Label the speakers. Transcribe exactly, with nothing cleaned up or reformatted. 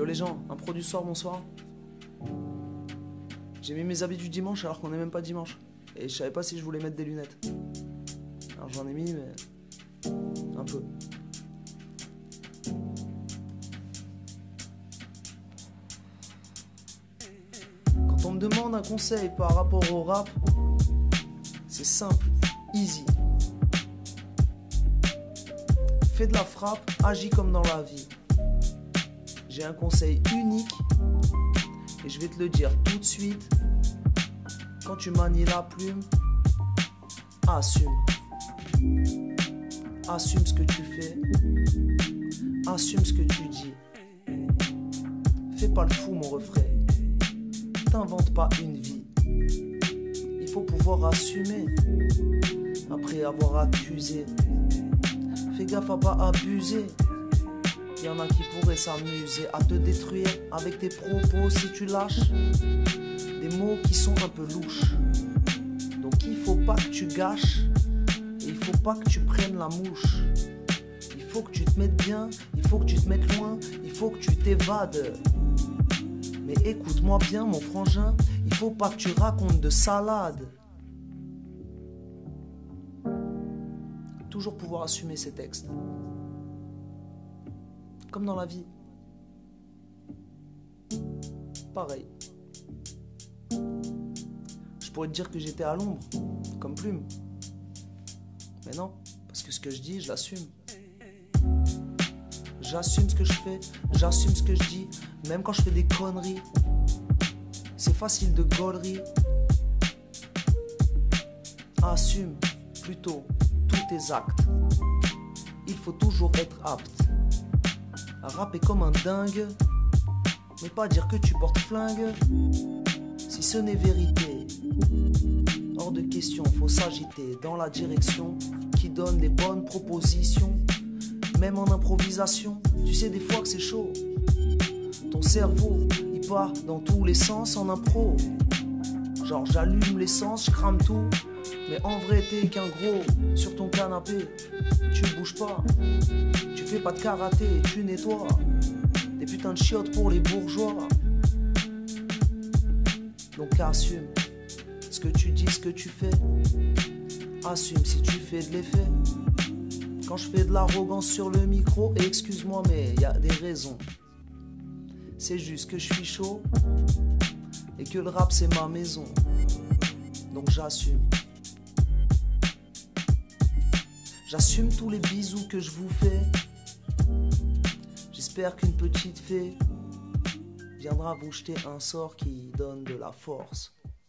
Speaker 1: les gens, impro du soir, bonsoir. J'ai mis mes habits du dimanche alors qu'on n'est même pas dimanche. Et je savais pas si je voulais mettre des lunettes. Alors j'en ai mis, mais un peu. Quand on me demande un conseil par rapport au rap, c'est simple, easy. Fais de la frappe, agis comme dans la vie. J'ai un conseil unique et je vais te le dire tout de suite. Quand tu manies la plume, assume. Assume ce que tu fais. Assume ce que tu dis. Fais pas le fou, mon refrain. T'inventes pas une vie. Il faut pouvoir assumer après avoir accusé. Fais gaffe à pas abuser. Il y en a qui pourraient s'amuser à te détruire avec tes propos si tu lâches des mots qui sont un peu louches. Donc il faut pas que tu gâches et il faut pas que tu prennes la mouche. Il faut que tu te mettes bien, il faut que tu te mettes loin, il faut que tu t'évades. Mais écoute-moi bien mon frangin, il faut pas que tu racontes de salade. Toujours pouvoir assumer ses textes. Comme dans la vie. Pareil. Je pourrais te dire que j'étais à l'ombre, comme Plume. Mais non, parce que ce que je dis, je l'assume. J'assume ce que je fais, j'assume ce que je dis, même quand je fais des conneries. C'est facile de gaulerie. Assume plutôt tous tes actes. Il faut toujours être apte à rapper comme un dingue, mais pas dire que tu portes flingue. Si ce n'est vérité, hors de question, faut s'agiter dans la direction qui donne des bonnes propositions. Même en improvisation, tu sais des fois que c'est chaud. Ton cerveau, il part dans tous les sens en impro. Genre j'allume l'essence, je crame tout. Mais en vrai t'es qu'un gros sur ton canapé. Tu ne bouges pas, tu fais pas de karaté, tu nettoies des putains de chiottes pour les bourgeois. Donc assume ce que tu dis, ce que tu fais. Assume si tu fais de l'effet. Quand je fais de l'arrogance sur le micro, et excuse-moi mais y a des raisons. C'est juste que je suis chaud et que le rap c'est ma maison. Donc j'assume. J'assume tous les bisous que je vous fais. J'espère qu'une petite fée viendra vous jeter un sort qui donne de la force.